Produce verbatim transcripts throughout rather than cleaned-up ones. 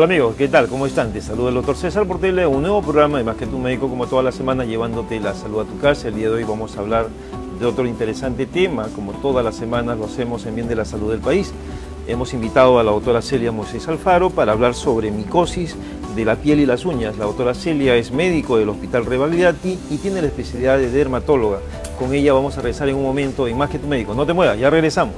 amigos, ¿qué tal? ¿Cómo están? Te saluda el doctor César Portela, un nuevo programa de Más que tu médico, como toda la semana, llevándote la salud a tu casa. El día de hoy vamos a hablar de otro interesante tema, como todas las semanas lo hacemos en bien de la salud del país. Hemos invitado a la doctora Celia Moisés Alfaro para hablar sobre micosis de la piel y las uñas. La doctora Celia es médico del Hospital Rebagliati y tiene la especialidad de dermatóloga. Con ella vamos a regresar en un momento en Más que tu médico. No te muevas, ya regresamos.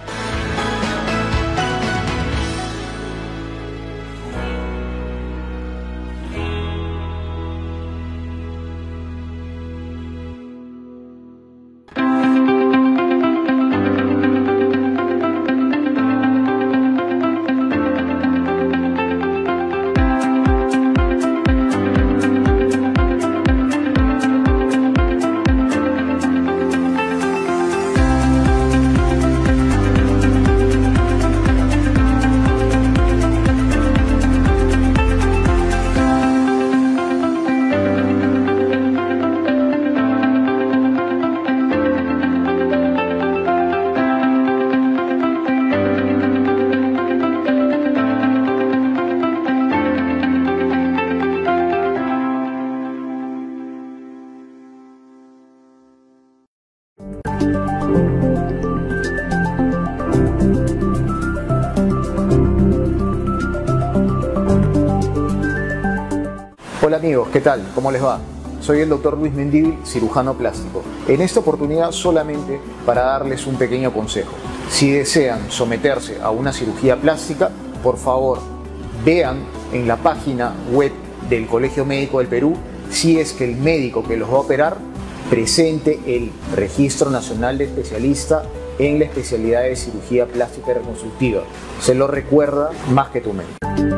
Hola amigos, ¿qué tal? ¿Cómo les va? Soy el doctor Luis Mendívil, cirujano plástico. En esta oportunidad solamente para darles un pequeño consejo. Si desean someterse a una cirugía plástica, por favor vean en la página web del Colegio Médico del Perú si es que el médico que los va a operar presente el Registro Nacional de Especialista en la especialidad de cirugía plástica y reconstructiva. Se lo recuerda Más que tu médico.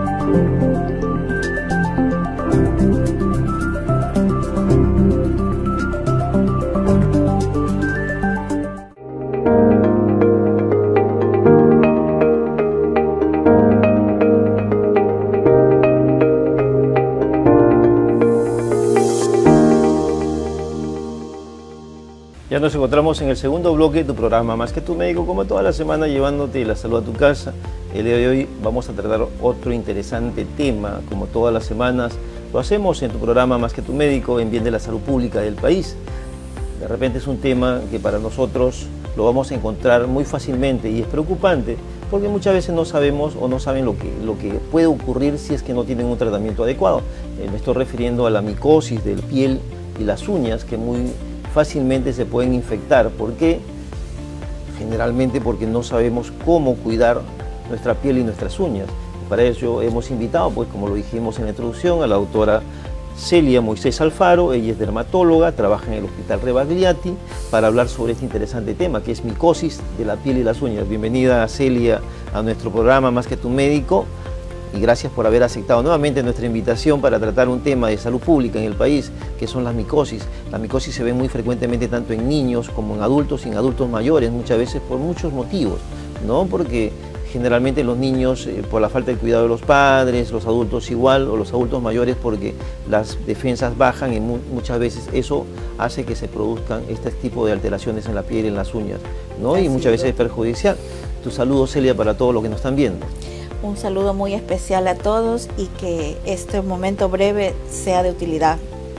Ya nos encontramos en el segundo bloque de tu programa Más que tu médico, como toda la semana, llevándote la salud a tu casa. El día de hoy vamos a tratar otro interesante tema, como todas las semanas lo hacemos en tu programa Más que tu médico, en bien de la salud pública del país. De repente es un tema que para nosotros lo vamos a encontrar muy fácilmente y es preocupante porque muchas veces no sabemos o no saben lo que, lo que puede ocurrir si es que no tienen un tratamiento adecuado. Eh, me estoy refiriendo a la micosis de la piel y las uñas, que muy fácilmente se pueden infectar. ¿Por qué? Generalmente porque no sabemos cómo cuidar nuestra piel y nuestras uñas. Para ello hemos invitado, pues como lo dijimos en la introducción, a la doctora Celia Moisés Alfaro. Ella es dermatóloga, trabaja en el Hospital Rebagliati, para hablar sobre este interesante tema que es micosis de la piel y las uñas. Bienvenida, Celia, a nuestro programa Más que tu médico. Y gracias por haber aceptado nuevamente nuestra invitación para tratar un tema de salud pública en el país, que son las micosis. La micosis se ve muy frecuentemente tanto en niños como en adultos y en adultos mayores, muchas veces por muchos motivos, ¿no? Porque generalmente los niños eh, por la falta de cuidado de los padres, los adultos igual, o los adultos mayores porque las defensas bajan y mu muchas veces eso hace que se produzcan este tipo de alteraciones en la piel y en las uñas, ¿no? Y muchas veces es perjudicial. Tu saludo, Celia, para todos los que nos están viendo. Un saludo muy especial a todos y que este momento breve sea de utilidad.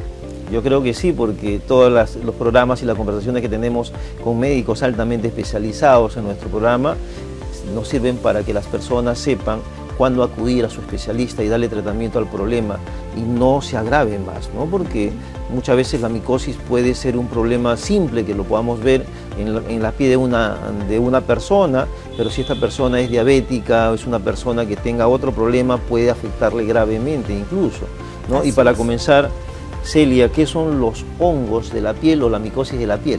Yo creo que sí, porque todos las, los programas y las conversaciones que tenemos con médicos altamente especializados en nuestro programa nos sirven para que las personas sepan cuándo acudir a su especialista y darle tratamiento al problema y no se agrave más, ¿no? Porque muchas veces la micosis puede ser un problema simple que lo podamos ver en la, en la piel de una, de una persona, pero si esta persona es diabética o es una persona que tenga otro problema puede afectarle gravemente incluso, ¿no? Así y para es. comenzar, Celia, ¿qué son los hongos de la piel o la micosis de la piel?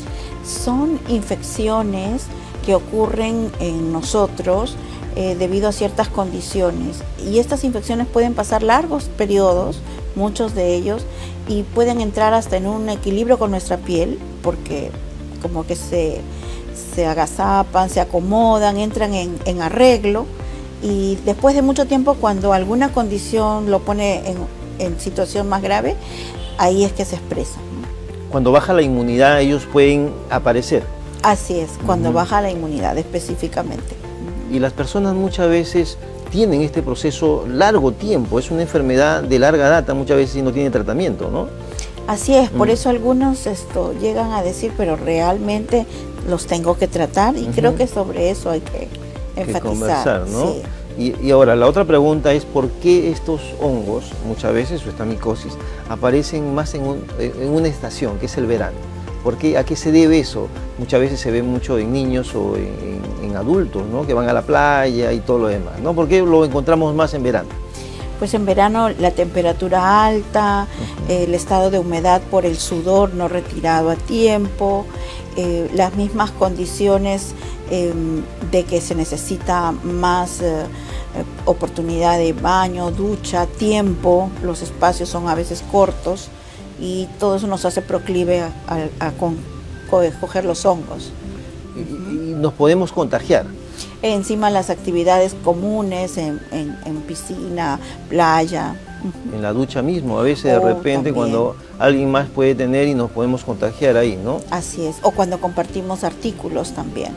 Son infecciones que ocurren en nosotros eh, debido a ciertas condiciones y estas infecciones pueden pasar largos periodos, muchos de ellos, y pueden entrar hasta en un equilibrio con nuestra piel porque como que se, se agazapan, se acomodan, entran en, en arreglo y después de mucho tiempo cuando alguna condición lo pone en, en situación más grave, ahí es que se expresan. Cuando baja la inmunidad ellos pueden aparecer. Así es, cuando uh-huh. baja la inmunidad específicamente. Y las personas muchas veces tienen este proceso largo tiempo, es una enfermedad de larga data, muchas veces y no tiene tratamiento, ¿no? Así es, por mm. eso algunos esto llegan a decir, pero realmente los tengo que tratar, y uh-huh. creo que sobre eso hay que enfatizar. Que conversar, ¿no? Sí. Y, y ahora, la otra pregunta es por qué estos hongos, muchas veces, o esta micosis, aparecen más en, un, en una estación, que es el verano. ¿Por qué? ¿A qué se debe eso? Muchas veces se ve mucho en niños o en, en adultos, ¿no? Que van a la playa y todo lo demás, ¿no? ¿Por qué lo encontramos más en verano? Pues en verano la temperatura alta, uh-huh. el estado de humedad por el sudor no retirado a tiempo, eh, las mismas condiciones eh, de que se necesita más eh, oportunidad de baño, ducha, tiempo, los espacios son a veces cortos y todo eso nos hace proclive a, a, a con, a coger los hongos. Y, y nos podemos contagiar. Encima las actividades comunes en, en, en piscina, playa. En la ducha mismo, a veces oh, de repente también. Cuando alguien más puede tener y nos podemos contagiar ahí, ¿no? Así es, o cuando compartimos artículos también.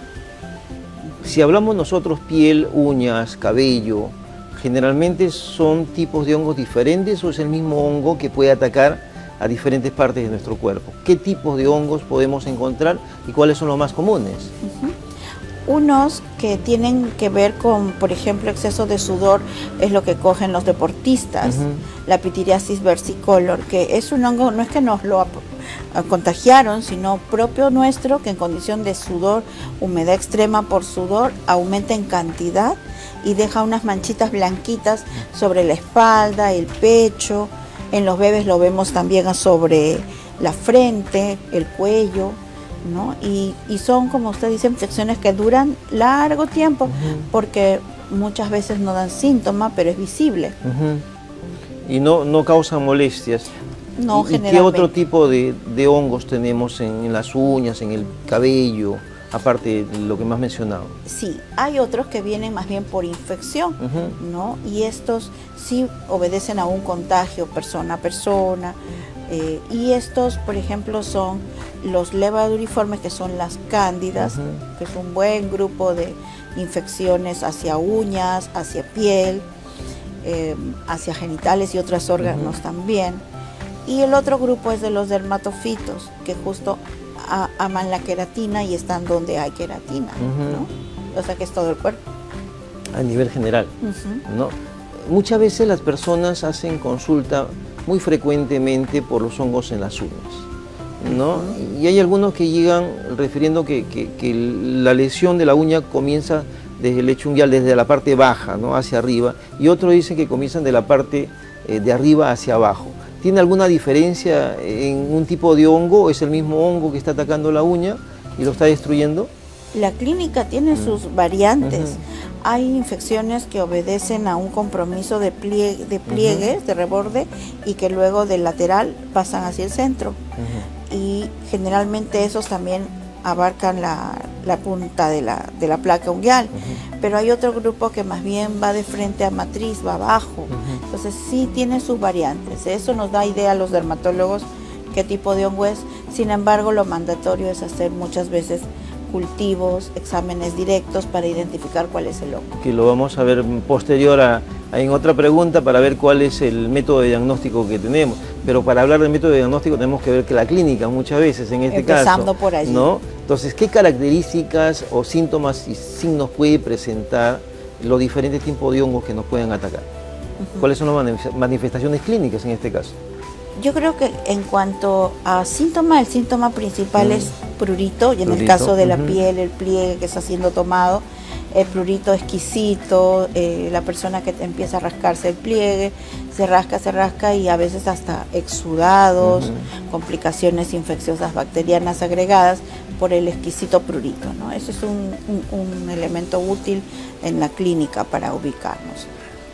Si hablamos nosotros piel, uñas, cabello, ¿generalmente son tipos de hongos diferentes o es el mismo hongo que puede atacar a diferentes partes de nuestro cuerpo? ¿Qué tipos de hongos podemos encontrar y cuáles son los más comunes? Uh-huh. Unos que tienen que ver con, por ejemplo, exceso de sudor, es lo que cogen los deportistas, uh-huh. la pitiriasis versicolor, que es un hongo, no es que nos lo contagiaron, sino propio nuestro, que en condición de sudor, humedad extrema por sudor, aumenta en cantidad y deja unas manchitas blanquitas sobre la espalda, el pecho. En los bebés lo vemos también sobre la frente, el cuello, ¿no? Y, y son, como usted dice, infecciones que duran largo tiempo, uh-huh. porque muchas veces no dan síntomas, pero es visible. Uh-huh. Y no, no causan molestias. No, ¿Y, ¿Y qué otro tipo de, de hongos tenemos en, en las uñas, en el cabello, aparte de lo que me has mencionado? Sí, hay otros que vienen más bien por infección, uh-huh. ¿no? Y estos sí obedecen a un contagio persona a persona. Eh, y estos, por ejemplo, son los levaduriformes, que son las cándidas, uh-huh. que es un buen grupo de infecciones hacia uñas, hacia piel, eh, hacia genitales y otros órganos uh-huh. también. Y el otro grupo es de los dermatofitos, que justo a, aman la queratina y están donde hay queratina, uh-huh. ¿no? O sea que es todo el cuerpo. A nivel general, uh-huh. ¿no? Muchas veces las personas hacen consulta muy frecuentemente por los hongos en las uñas, ¿no? Uh-huh. Y hay algunos que llegan refiriendo que, que, que la lesión de la uña comienza desde el lecho unguial, desde la parte baja, ¿no? Hacia arriba, y otros dicen que comienzan de la parte eh, de arriba hacia abajo. ¿Tiene alguna diferencia en un tipo de hongo? ¿Es el mismo hongo que está atacando la uña y lo está destruyendo? La clínica tiene uh-huh. sus variantes. Uh-huh. Hay infecciones que obedecen a un compromiso de, pliegue, de pliegues, uh-huh. de reborde, y que luego del lateral pasan hacia el centro. Uh-huh. Y generalmente esos también abarcan la, la punta de la, de la placa unguial. Uh-huh. Pero hay otro grupo que más bien va de frente a matriz, va abajo. Uh-huh. Entonces sí tiene sus variantes. Eso nos da idea a los dermatólogos qué tipo de hongo es. Sin embargo, lo mandatorio es hacer muchas veces cultivos, exámenes directos para identificar cuál es el hongo. Que lo vamos a ver posterior a, a en otra pregunta para ver cuál es el método de diagnóstico que tenemos. Pero para hablar del método de diagnóstico tenemos que ver que la clínica muchas veces en este Empezando caso. Empezando por allí. ¿No? Entonces, ¿qué características o síntomas y signos puede presentar los diferentes tipos de hongos que nos pueden atacar? Uh-huh. ¿Cuáles son las manifestaciones clínicas en este caso? Yo creo que en cuanto a síntomas, el síntoma principal mm. es prurito, y en prurito. el caso de la uh-huh. piel, el pliegue que está siendo tomado, el prurito exquisito, eh, la persona que empieza a rascarse el pliegue, se rasca, se rasca y a veces hasta exudados, uh-huh. complicaciones infecciosas bacterianas agregadas por el exquisito prurito, ¿no? Eso es un, un, un elemento útil en la clínica para ubicarnos.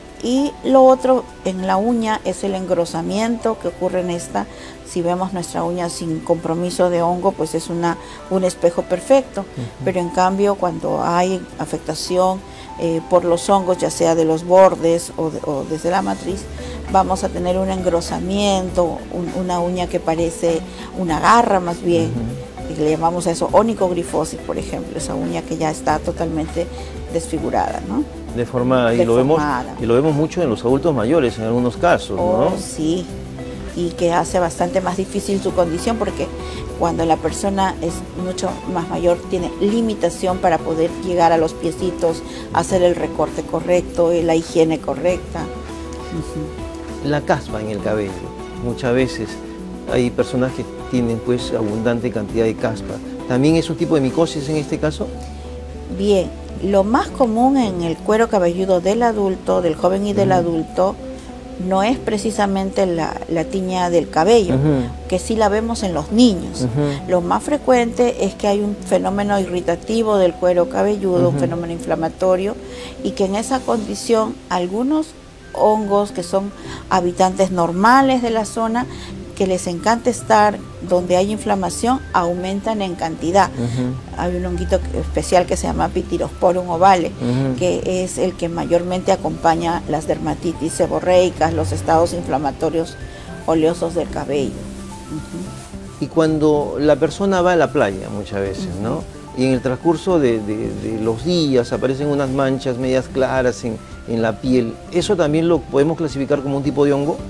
Y lo otro en la uña es el engrosamiento que ocurre en esta. Si vemos nuestra uña sin compromiso de hongo, pues es una, un espejo perfecto. Uh-huh. Pero en cambio, cuando hay afectación eh, por los hongos, ya sea de los bordes o, de, o desde la matriz, vamos a tener un engrosamiento, un, una uña que parece una garra más bien. Uh-huh. Y le llamamos a eso onicogrifosis, por ejemplo, esa uña que ya está totalmente desfigurada, ¿no? Deformada. Y, lo vemos, y lo vemos mucho en los adultos mayores en algunos casos, oh, ¿no? Sí, y que hace bastante más difícil su condición porque cuando la persona es mucho más mayor tiene limitación para poder llegar a los piecitos, hacer el recorte correcto, la higiene correcta. Uh-huh. La caspa en el cabello, muchas veces hay personas que tienen pues abundante cantidad de caspa. ¿También es un tipo de micosis en este caso? Bien, lo más común en el cuero cabelludo del adulto, del joven y del uh-huh. adulto, no es precisamente la, la tiña del cabello, uh-huh. que sí la vemos en los niños. Uh-huh. Lo más frecuente es que hay un fenómeno irritativo del cuero cabelludo, uh-huh. un fenómeno inflamatorio, y que en esa condición algunos hongos que son habitantes normales de la zona, que les encanta estar donde hay inflamación, aumentan en cantidad. Uh-huh. Hay un honguito especial que se llama Pityrosporum ovale, uh-huh. que es el que mayormente acompaña las dermatitis seborreicas, los estados inflamatorios oleosos del cabello. Uh-huh. Y cuando la persona va a la playa muchas veces, uh-huh. ¿no? Y en el transcurso de, de, de los días aparecen unas manchas medias claras en, en la piel, ¿eso también lo podemos clasificar como un tipo de hongo?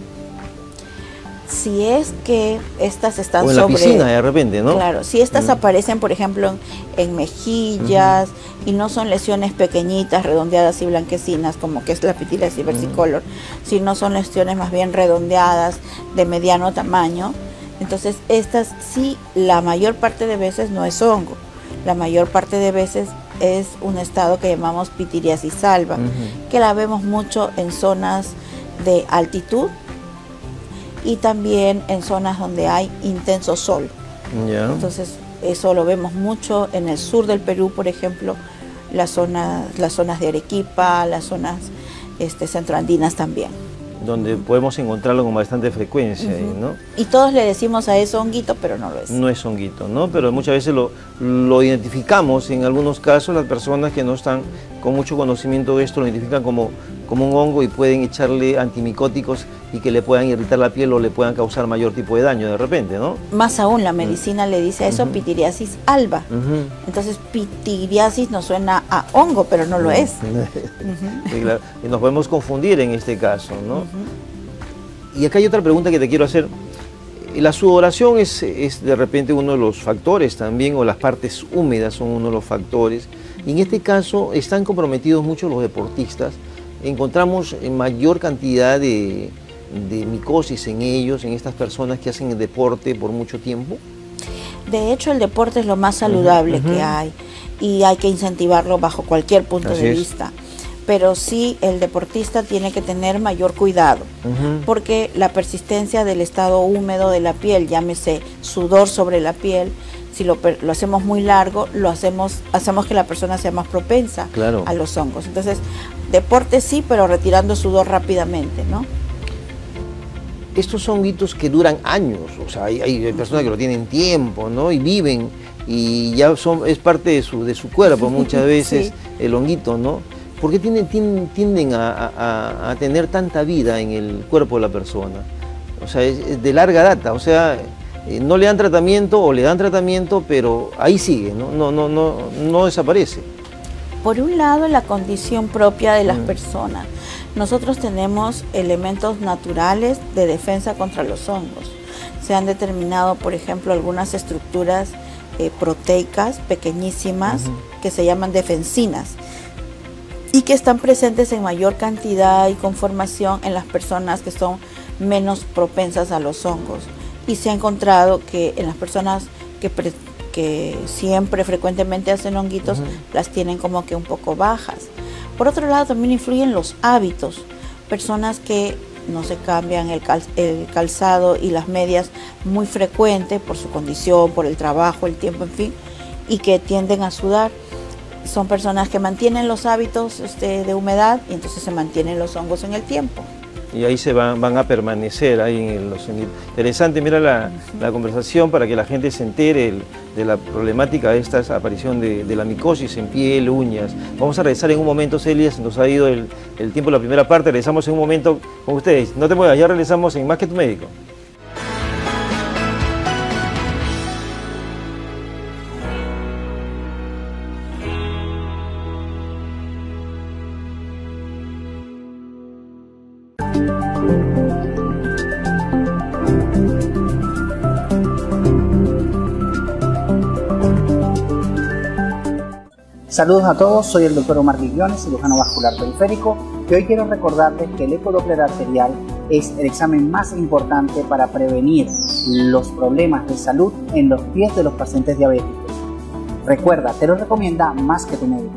Si es que estas están o en sobre... la piscina de repente, ¿no? Claro, si estas uh-huh. aparecen, por ejemplo, en, en mejillas, uh-huh. y no son lesiones pequeñitas, redondeadas y blanquecinas, como que es la pitiliasis versicolor, uh-huh. sino son lesiones más bien redondeadas, de mediano tamaño, entonces estas sí, la mayor parte de veces no es hongo, la mayor parte de veces es un estado que llamamos pitiliasis alba, uh-huh. que la vemos mucho en zonas de altitud, y también en zonas donde hay intenso sol. Yeah. Entonces eso lo vemos mucho en el sur del Perú, por ejemplo, las zonas, las zonas de Arequipa, las zonas este, centroandinas también. Donde podemos encontrarlo con bastante frecuencia, uh-huh. ¿no? Y todos le decimos a eso honguito, pero no lo es. No es honguito, ¿no? Pero muchas veces lo, lo identificamos, en algunos casos las personas que no están con mucho conocimiento de esto lo identifican como, como un hongo y pueden echarle antimicóticos y que le puedan irritar la piel o le puedan causar mayor tipo de daño de repente, ¿no? Más aún, la medicina uh-huh. le dice a eso uh-huh. pitiliasis alba. Uh-huh. Entonces, pitiliasis nos suena a hongo, pero no lo uh-huh. es. uh-huh. Sí, claro. Y nos podemos confundir en este caso, ¿no? Uh-huh. Y acá hay otra pregunta que te quiero hacer. La sudoración es, es de repente uno de los factores también, o las partes húmedas son uno de los factores. Y en este caso están comprometidos mucho los deportistas. Encontramos mayor cantidad de, de micosis en ellos, en estas personas que hacen el deporte por mucho tiempo. De hecho, el deporte es lo más saludable uh-huh, uh-huh. que hay y hay que incentivarlo bajo cualquier punto Así de es. vista. Pero sí, el deportista tiene que tener mayor cuidado, uh-huh. porque la persistencia del estado húmedo de la piel, llámese sudor sobre la piel, si lo, lo hacemos muy largo, lo hacemos, hacemos que la persona sea más propensa claro. a los hongos. Entonces, deporte sí, pero retirando sudor rápidamente, ¿no? Estos honguitos que duran años, o sea, hay, hay personas que lo tienen tiempo, ¿no? Y viven, y ya son, es parte de su, de su cuerpo muchas veces, sí. el honguito, ¿no? ¿Por qué tienden, tienden, tienden a, a, a tener tanta vida en el cuerpo de la persona? O sea, es, es de larga data, o sea, eh, no le dan tratamiento o le dan tratamiento, pero ahí sigue, ¿no? No, no, no, no desaparece. Por un lado, la condición propia de las mm. personas. Nosotros tenemos elementos naturales de defensa contra los hongos. Se han determinado, por ejemplo, algunas estructuras eh, proteicas pequeñísimas uh-huh. que se llaman defensinas y que están presentes en mayor cantidad y conformación en las personas que son menos propensas a los hongos. Y se ha encontrado que en las personas que, pre que siempre, frecuentemente hacen honguitos, uh-huh. las tienen como que un poco bajas. Por otro lado, también influyen los hábitos. Personas que no se cambian el, cal el calzado y las medias muy frecuente por su condición, por el trabajo, el tiempo, en fin, y que tienden a sudar. Son personas que mantienen los hábitos este, de humedad y entonces se mantienen los hongos en el tiempo. Y ahí se van, van a permanecer ahí en los interesante, mira la, uh-huh. la conversación para que la gente se entere el, de la problemática de esta aparición de, de la micosis en piel, uñas. Vamos a regresar en un momento, Celia, se nos ha ido el, el tiempo de la primera parte, regresamos en un momento con ustedes. No te muevas, ya regresamos en Más que tu médico. Saludos a todos, soy el doctor Omar Guillones, cirujano vascular periférico, y hoy quiero recordarles que el ecodoppler arterial es el examen más importante para prevenir los problemas de salud en los pies de los pacientes diabéticos. Recuerda, te lo recomienda Más que tu médico.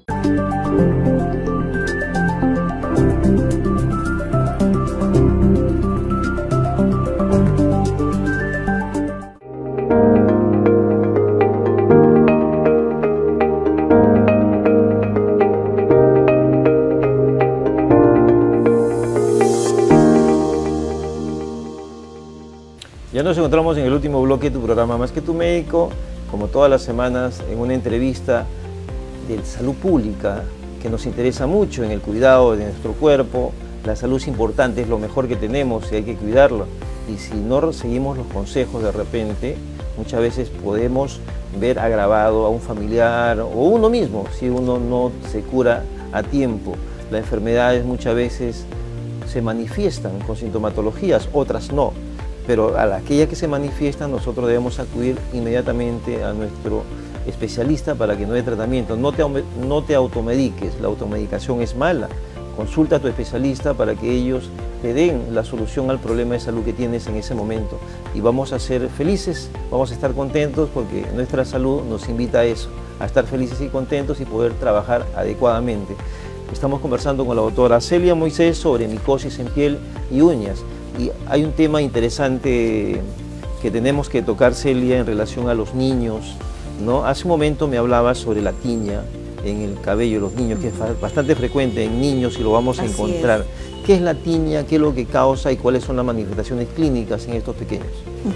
Ya nos encontramos en el último bloque de tu programa Más que tu médico, como todas las semanas, en una entrevista de salud pública que nos interesa mucho en el cuidado de nuestro cuerpo. La salud es importante, es lo mejor que tenemos y hay que cuidarlo. Y si no seguimos los consejos de repente, muchas veces podemos ver agravado a un familiar o uno mismo si uno no se cura a tiempo. Las enfermedades muchas veces se manifiestan con sintomatologías, otras no. Pero a aquellas que se manifiestan nosotros debemos acudir inmediatamente a nuestro especialista para que nos dé tratamiento. No te, no te automediques, la automedicación es mala. Consulta a tu especialista para que ellos te den la solución al problema de salud que tienes en ese momento. Y vamos a ser felices, vamos a estar contentos porque nuestra salud nos invita a eso, a estar felices y contentos y poder trabajar adecuadamente. Estamos conversando con la doctora Celia Moisés sobre micosis en piel y uñas. Y hay un tema interesante que tenemos que tocar, Celia, en relación a los niños, ¿no? Hace un momento me hablaba sobre la tiña en el cabello de los niños, que es bastante frecuente en niños y lo vamos a Así encontrar. es. ¿Qué es la tiña? ¿Qué es lo que causa? ¿Y cuáles son las manifestaciones clínicas en estos pequeños?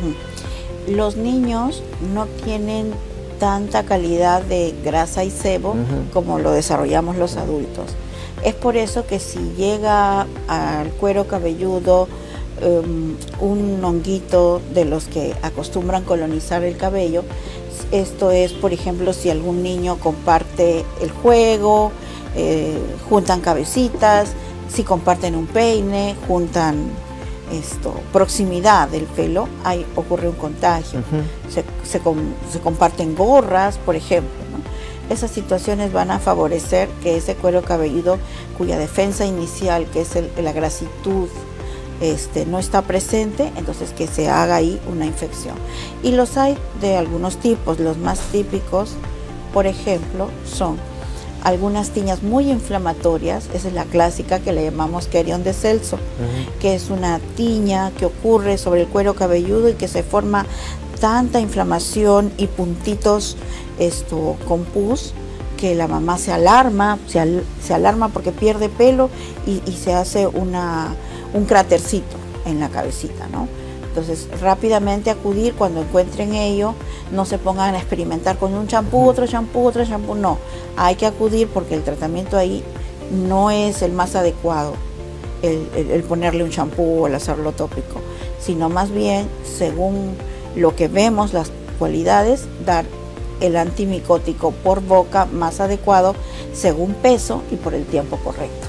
Uh-huh. Los niños no tienen tanta calidad de grasa y sebo uh-huh. como lo desarrollamos los adultos. Es por eso que si llega al cuero cabelludo Um, un honguito de los que acostumbran colonizar el cabello, esto es, por ejemplo, si algún niño comparte el juego, eh, juntan cabecitas, si comparten un peine, juntan esto, proximidad del pelo, ahí ocurre un contagio. Uh-huh. se, se, com, se comparten gorras, por ejemplo, ¿no? Esas situaciones van a favorecer que ese cuero cabelludo, cuya defensa inicial, que es el, la grasitud, Este, no está presente, entonces que se haga ahí una infección. Y los hay de algunos tipos. Los más típicos, por ejemplo, son algunas tiñas muy inflamatorias. Esa es la clásica que le llamamos Querión de Celso, uh-huh. que es una tiña que ocurre sobre el cuero cabelludo y que se forma tanta inflamación y puntitos esto, con pus, que la mamá se alarma, se, al, se alarma porque pierde pelo y, y se hace una un crátercito en la cabecita, ¿no? Entonces, rápidamente acudir cuando encuentren ello, no se pongan a experimentar con un champú, otro champú, otro champú, no. Hay que acudir porque el tratamiento ahí no es el más adecuado, el, el, el ponerle un champú o el hacerlo tópico, sino más bien, según lo que vemos, las cualidades, dar el antimicótico por boca más adecuado, según peso y por el tiempo correcto.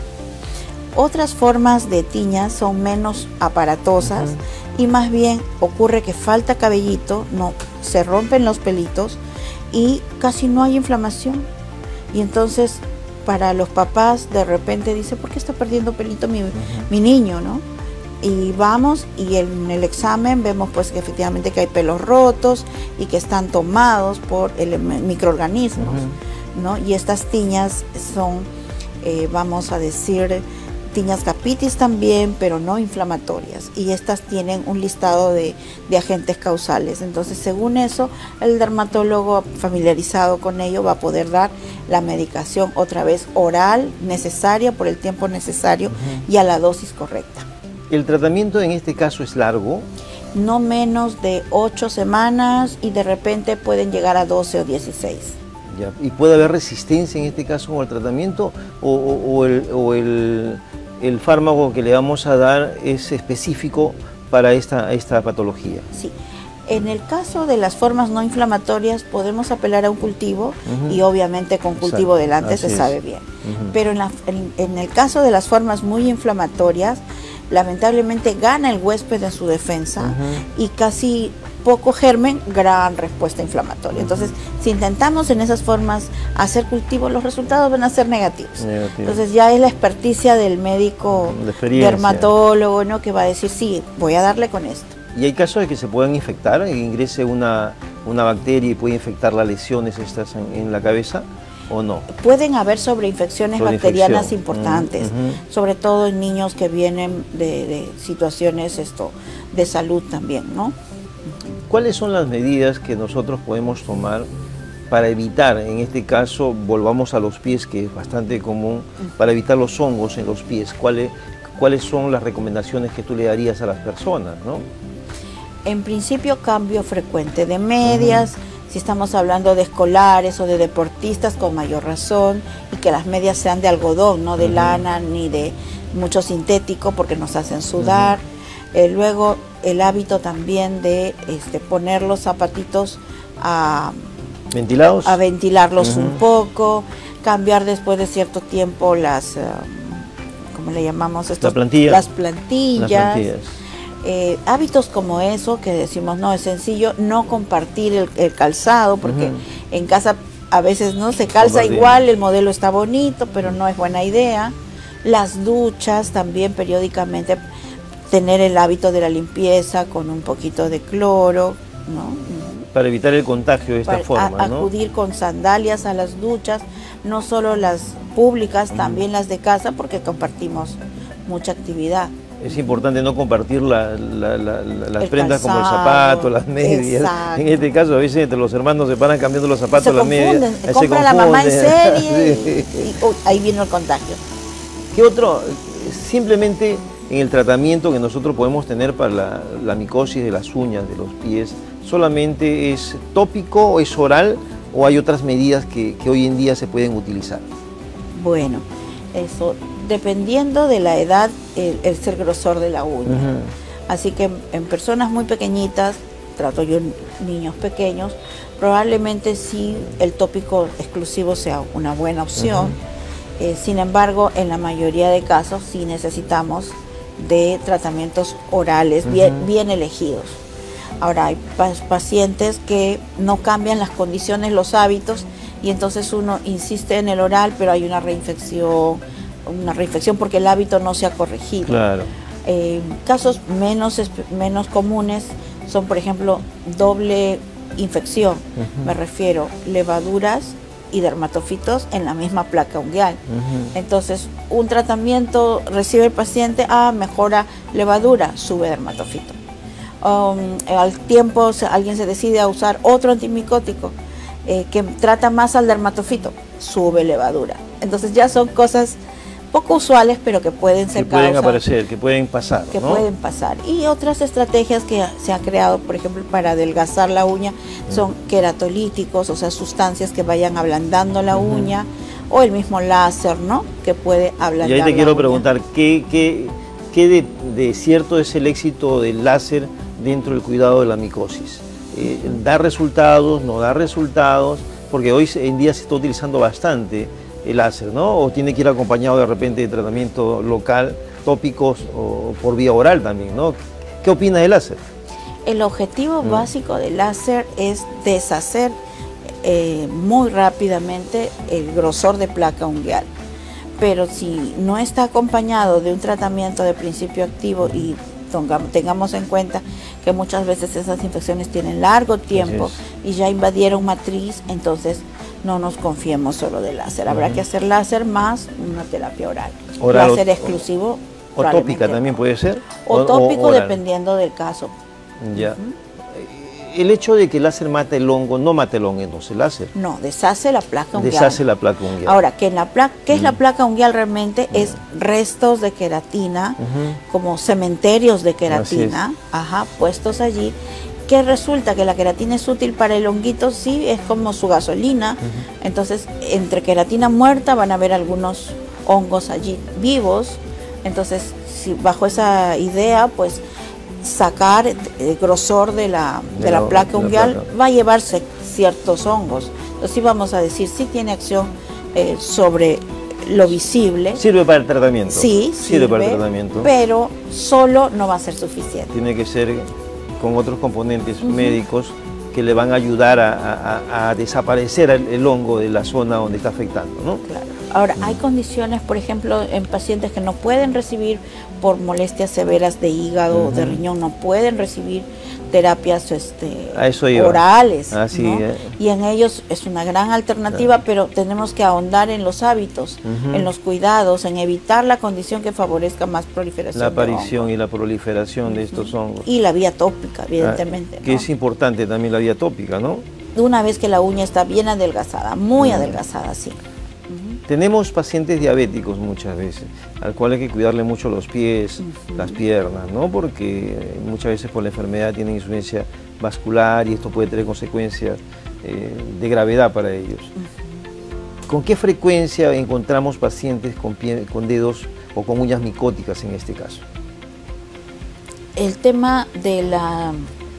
Otras formas de tiña son menos aparatosas uh-huh. y más bien ocurre que falta cabellito, no, se rompen los pelitos y casi no hay inflamación. Y entonces para los papás de repente dice, ¿por qué está perdiendo pelito mi, uh-huh. mi niño, no? Y vamos y en el examen vemos pues que efectivamente que hay pelos rotos y que están tomados por el, microorganismos, uh-huh. ¿no? Y estas tiñas son, eh, vamos a decir, tiñas capitis también, pero no inflamatorias, y estas tienen un listado de, de agentes causales. Entonces, según eso, el dermatólogo familiarizado con ello va a poder dar la medicación otra vez oral necesaria por el tiempo necesario uh-huh. y a la dosis correcta. ¿El tratamiento en este caso es largo? No menos de ocho semanas y de repente pueden llegar a doce o dieciséis. Ya. ¿Y puede haber resistencia en este caso con el tratamiento o, o, o el... O el el fármaco que le vamos a dar es específico para esta, esta patología? Sí. En el caso de las formas no inflamatorias podemos apelar a un cultivo uh-huh. y obviamente con cultivo Exacto. delante Así se es. sabe bien. Uh-huh. Pero en, la, en, en el caso de las formas muy inflamatorias, lamentablemente gana el huésped en su defensa uh-huh. y casi poco germen, gran respuesta inflamatoria. Entonces, si intentamos en esas formas hacer cultivos, los resultados van a ser negativos. Negativo. Entonces ya es la experticia del médico dermatólogo, ¿no?, que va a decir, sí, voy a darle con esto. ¿Y hay casos de que se puedan infectar, que ingrese una, una bacteria y puede infectar las lesiones estas en, en la cabeza, o no? Pueden haber sobreinfecciones sobre bacterianas importantes, uh-huh. sobre todo en niños que vienen de, de situaciones esto, de salud también, ¿no? ¿Cuáles son las medidas que nosotros podemos tomar para evitar, en este caso, volvamos a los pies, que es bastante común, para evitar los hongos en los pies? ¿Cuáles, cuáles son las recomendaciones que tú le darías a las personas, ¿no? En principio, cambio frecuente de medias, uh-huh. si estamos hablando de escolares o de deportistas, con mayor razón, y que las medias sean de algodón, no de uh-huh. lana ni de mucho sintético, porque nos hacen sudar. Uh-huh. eh, luego, el hábito también de este, poner los zapatitos a, ¿Ventilados? a ventilarlos uh-huh. un poco, cambiar después de cierto tiempo las, uh, ¿cómo le llamamos esto? La plantilla. Las plantillas. Las plantillas. Eh, hábitos como eso, que decimos, no, es sencillo, no compartir el, el calzado, porque uh-huh. en casa a veces no se calza igual, el modelo está bonito, pero no es buena idea. Las duchas también periódicamente, tener el hábito de la limpieza con un poquito de cloro, ¿no? Para evitar el contagio de esta Para forma, a, ¿no? Acudir con sandalias a las duchas, no solo las públicas, uh-huh. también las de casa, porque compartimos mucha actividad. Es importante no compartir la, la, la, la, las el prendas calzado, como el zapato, las medias. Exacto. En este caso, a veces entre los hermanos se paran cambiando los zapatos, se las medias. Se compra la mamá en serie sí. y, y uh, ahí viene el contagio. ¿Qué otro? Simplemente en el tratamiento que nosotros podemos tener para la, la micosis de las uñas, de los pies, ¿solamente es tópico o es oral o hay otras medidas que, que hoy en día se pueden utilizar? Bueno, eso dependiendo de la edad, el, el ser grosor de la uña. Uh-huh. Así que en personas muy pequeñitas, trato yo niños pequeños, probablemente sí el tópico exclusivo sea una buena opción. Uh-huh. eh, sin embargo, en la mayoría de casos sí necesitamos de tratamientos orales uh-huh. bien, bien elegidos. Ahora, hay pa pacientes que no cambian las condiciones, los hábitos, y entonces uno insiste en el oral, pero hay una reinfección, una reinfección porque el hábito no se ha corregido. Claro. Eh, casos menos, menos comunes son, por ejemplo, doble infección. Uh-huh. Me refiero levaduras y dermatofitos en la misma placa unguial. Uh-huh. Entonces, un tratamiento recibe el paciente, ah, mejora levadura, sube dermatofito. Um, al tiempo se, alguien se decide a usar otro antimicótico eh, que trata más al dermatofito, sube levadura. Entonces ya son cosas poco usuales, pero que pueden ser que pueden causa, aparecer, que pueden pasar, que ¿no? pueden pasar. Y otras estrategias que se han creado, por ejemplo, para adelgazar la uña, son uh-huh. queratolíticos, o sea, sustancias que vayan ablandando la uh-huh. uña, o el mismo láser, ¿no?, que puede ablandar. Y ahí te quiero uña. preguntar, ¿qué, qué, qué de, de cierto es el éxito del láser dentro del cuidado de la micosis? Eh, ¿Da resultados, no da resultados? Porque hoy en día se está utilizando bastante el láser, ¿no? O tiene que ir acompañado de repente de tratamiento local, tópicos o por vía oral también, ¿no? ¿Qué opina del láser? El objetivo mm. básico del láser es deshacer eh, muy rápidamente el grosor de placa unguial. Pero si no está acompañado de un tratamiento de principio activo y tengamos en cuenta que muchas veces esas infecciones tienen largo tiempo y ya invadieron matriz, entonces no nos confiemos solo del láser. Habrá uh-huh. que hacer láser más una terapia oral. oral láser o, exclusivo. O tópica también puede ser. O, o tópico o dependiendo del caso. Ya. Uh-huh. El hecho de que el láser mata el hongo, no mata el hongo entonces el láser. No, deshace la placa unguial. Deshace la placa unguial. Ahora, que en la placa, ¿qué uh-huh. es la placa unguial realmente? Uh-huh. Es restos de queratina, uh-huh. como cementerios de queratina, ajá, puestos allí. Que resulta que la queratina es útil para el honguito, sí, es como su gasolina. Uh-huh. Entonces, entre queratina muerta van a haber algunos hongos allí vivos. Entonces, si bajo esa idea, pues sacar el grosor de la, de de la, la placa unguial la placa. va a llevarse ciertos hongos. Entonces, sí vamos a decir, sí tiene acción eh, sobre lo visible. ¿Sirve para el tratamiento? Sí, sirve, sirve para el tratamiento. Pero solo no va a ser suficiente. Tiene que ser con otros componentes Uh-huh. médicos que le van a ayudar a, a, a desaparecer el, el hongo de la zona donde está afectando, ¿no? Claro. Ahora, hay condiciones, por ejemplo, en pacientes que no pueden recibir por molestias severas de hígado o Uh-huh. de riñón, no pueden recibir terapias este, A eso iba. orales, Así, ¿no? eh. Y en ellos es una gran alternativa, Claro. pero tenemos que ahondar en los hábitos, Uh-huh. en los cuidados, en evitar la condición que favorezca más proliferación La de aparición hongos. y la proliferación de estos hongos. Y la vía tópica, evidentemente, Ah, que ¿no? es importante también la vía tópica, ¿no? Una vez que la uña está bien adelgazada, muy Mm. adelgazada, sí. Tenemos pacientes diabéticos muchas veces, al cual hay que cuidarle mucho los pies, Ujú. las piernas, ¿no? Porque eh, muchas veces por la enfermedad tienen insuficiencia vascular y esto puede tener consecuencias eh, de gravedad para ellos. ¿Con qué frecuencia encontramos pacientes con, pie- con dedos o con uñas micóticas en este caso? El tema de la,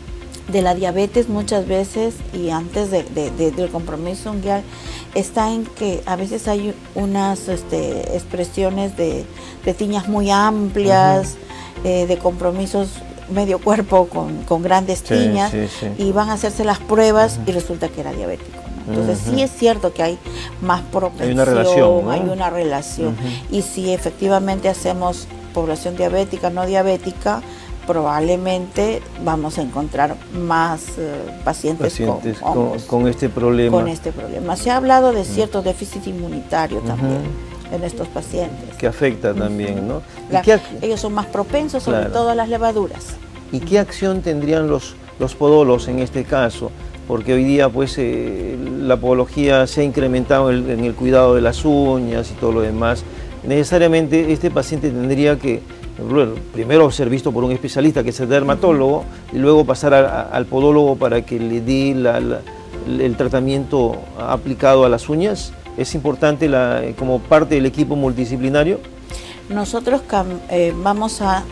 de la diabetes muchas veces y antes de, de- de- del compromiso unguial está en que a veces hay unas este, expresiones de, de tiñas muy amplias, eh, de compromisos medio cuerpo con, con grandes Sí, tiñas, sí, sí. y van a hacerse las pruebas Ujú. y resulta que era diabético, ¿no? Entonces Ujú. sí es cierto que hay más propensión, una relación, ¿no? hay una relación. Ujú. Y si efectivamente hacemos población diabética, no diabética, probablemente vamos a encontrar más eh, pacientes, Pacientes con, con, hongos, con este problema. con este problema. Se ha hablado de cierto déficit inmunitario también Ujú. en estos pacientes. Que afecta también, ¿no? ¿Y La- qué, ac- ellos son más propensos, sobre Claro. todo a las levaduras. ¿Y qué acción tendrían los, los podolos en este caso? Porque hoy día pues eh, la podología se ha incrementado en el, en el cuidado de las uñas y todo lo demás. Necesariamente este paciente tendría que, bueno, primero ser visto por un especialista que es el dermatólogo y luego pasar a- a- al podólogo para que le dé la- la- el tratamiento aplicado a las uñas. Es importante la, como parte del equipo multidisciplinario. Nosotros cam- eh, vamos a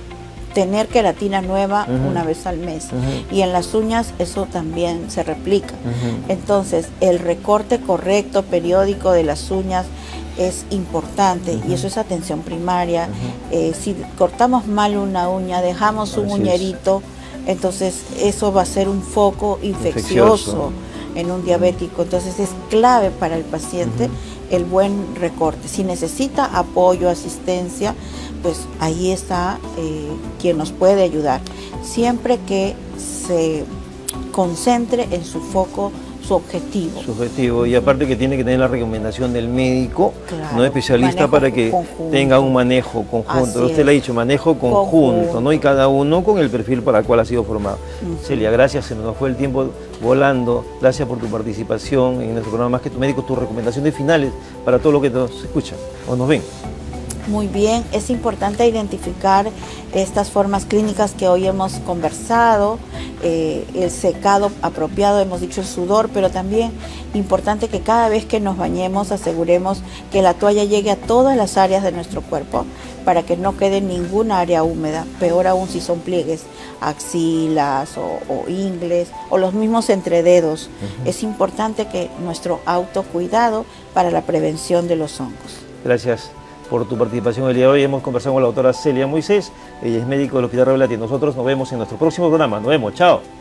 tener queratina nueva Ujú. una vez al mes, Ujú. y en las uñas eso también se replica. Ujú. Entonces, el recorte correcto, periódico de las uñas es importante, Ujú. y eso es atención primaria. Ujú. Eh, si cortamos mal una uña, dejamos un Así es. uñerito, entonces eso va a ser un foco Infeccioso. infeccioso en un diabético. Entonces es clave para el paciente Ujú. el buen recorte. Si necesita apoyo, asistencia, pues ahí está eh, quien nos puede ayudar. Siempre que se concentre en su foco, su objetivo. Subjetivo, y aparte que tiene que tener la recomendación del médico, Claro, no especialista, manejo para que conjunto. tenga un manejo conjunto. Así Usted es. le ha dicho, manejo conjunto, Conjunto. ¿no? Y cada uno con el perfil para el cual ha sido formado. Ujú. Celia, gracias, se nos fue el tiempo volando. Gracias por tu participación en nuestro programa Más que tu médico, tus recomendaciones finales para todo lo que nos escuchan o nos ven. Muy bien, es importante identificar estas formas clínicas que hoy hemos conversado, eh, el secado apropiado, hemos dicho el sudor, pero también importante que cada vez que nos bañemos aseguremos que la toalla llegue a todas las áreas de nuestro cuerpo para que no quede ninguna área húmeda, peor aún si son pliegues, axilas o, o ingles o los mismos entrededos. Uh-huh. Es importante que nuestro autocuidado para la prevención de los hongos. Gracias por tu participación el día de hoy. Hemos conversado con la doctora Celia Moisés, ella es médico del Hospital Revelati. Nosotros nos vemos en nuestro próximo programa. Nos vemos, chao.